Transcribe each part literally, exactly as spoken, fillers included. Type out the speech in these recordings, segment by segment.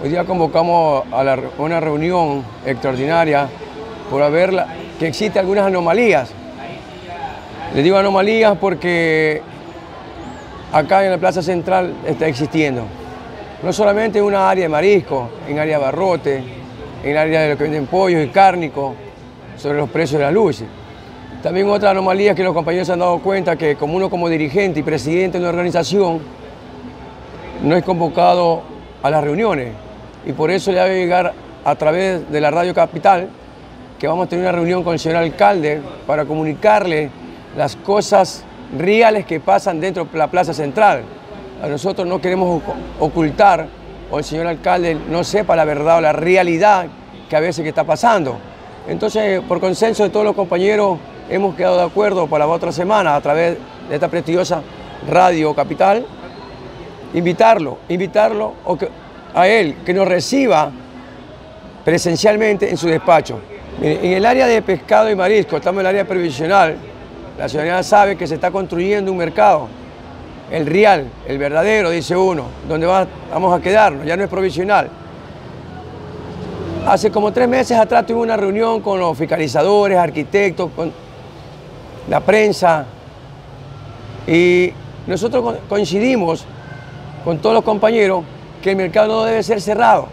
Hoy día convocamos a la, una reunión extraordinaria por ver la, que existen algunas anomalías. Les digo anomalías porque acá en la Plaza Central está existiendo. No solamente en una área de marisco, en área de abarrote, en el área de lo que venden pollos y cárnicos, sobre los precios de la luz. También otra anomalía es que los compañeros se han dado cuenta que como uno como dirigente y presidente de una organización no es convocado a las reuniones y por eso le va a llegar a través de la Radio Capital que vamos a tener una reunión con el señor alcalde para comunicarle las cosas reales que pasan dentro de la Plaza Central. A nosotros no queremos ocultar o el señor alcalde no sepa la verdad o la realidad que a veces que está pasando. Entonces, por consenso de todos los compañeros, hemos quedado de acuerdo para la otra semana a través de esta prestigiosa Radio Capital, invitarlo, invitarlo a él que nos reciba presencialmente en su despacho. En el área de pescado y marisco, estamos en el área previsional, la ciudadanía sabe que se está construyendo un mercado, el real, el verdadero, dice uno, donde va, vamos a quedarnos, ya no es provisional. Hace como tres meses atrás tuve una reunión con los fiscalizadores, arquitectos, con la prensa y nosotros coincidimos con todos los compañeros que el mercado no debe ser cerrado.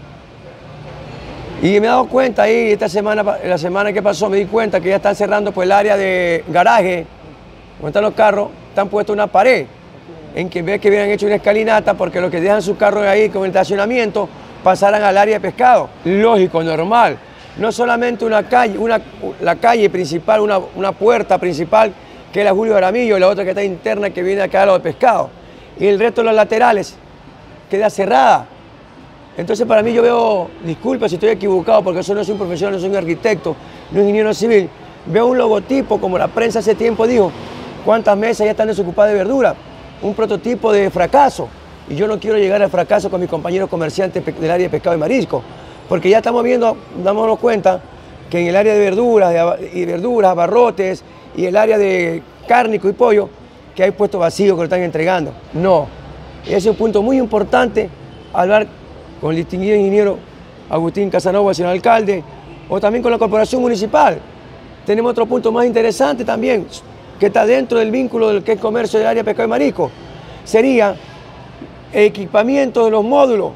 Y me he dado cuenta ahí, esta semana, la semana que pasó, me di cuenta que ya están cerrando por el área de garaje, donde están los carros, están puestos una pared, en que en vez que hubieran hecho una escalinata, porque los que dejan sus carros ahí con el estacionamiento, pasaran al área de pescado. Lógico, normal. No solamente una calle, una, la calle principal, una, una puerta principal, que es la Julio Jaramillo, y la otra que está interna, que viene acá a lo de pescado. Y el resto de los laterales queda cerrada. Entonces para mí yo veo, disculpa si estoy equivocado, porque eso no soy un profesional, no soy un arquitecto, no un ingeniero civil, veo un logotipo, como la prensa hace tiempo dijo, cuántas mesas ya están desocupadas de verdura, un prototipo de fracaso. Y yo no quiero llegar al fracaso con mis compañeros comerciantes del área de pescado y marisco, porque ya estamos viendo, dándonos cuenta que en el área de verduras de, y verduras, abarrotes y el área de cárnico y pollo, que hay puestos vacíos que lo están entregando. No, ese es un punto muy importante, hablar con el distinguido ingeniero Agustín Casanova, señor alcalde, o también con la corporación municipal. Tenemos otro punto más interesante también, que está dentro del vínculo del que es comercio del área de pescado y marisco. Sería equipamiento de los módulos.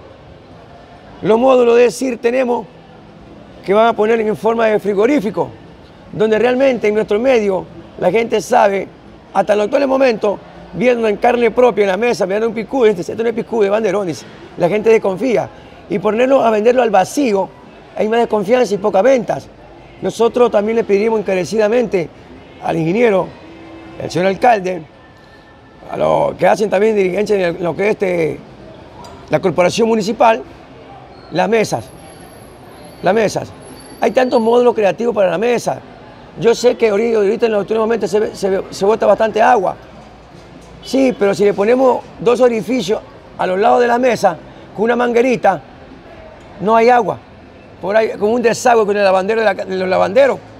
Los módulos, es decir, tenemos que van a poner en forma de frigorífico, donde realmente en nuestro medio la gente sabe, hasta el actual momento, viendo en carne propia en la mesa, viendo un picú, este, este no es picú de banderones, la gente desconfía. Y ponerlo a venderlo al vacío, hay más desconfianza y pocas ventas. Nosotros también le pediríamos encarecidamente al ingeniero, al señor alcalde, a lo que hacen también dirigencia en lo que es este, la corporación municipal, las mesas, las mesas. Hay tantos módulos creativos para la mesa. Yo sé que ahorita en los últimos momentos se, se, se bota bastante agua. Sí, pero si le ponemos dos orificios a los lados de la mesa, con una manguerita, no hay agua. Por ahí, con un desagüe con el lavandero de, la, de los lavanderos,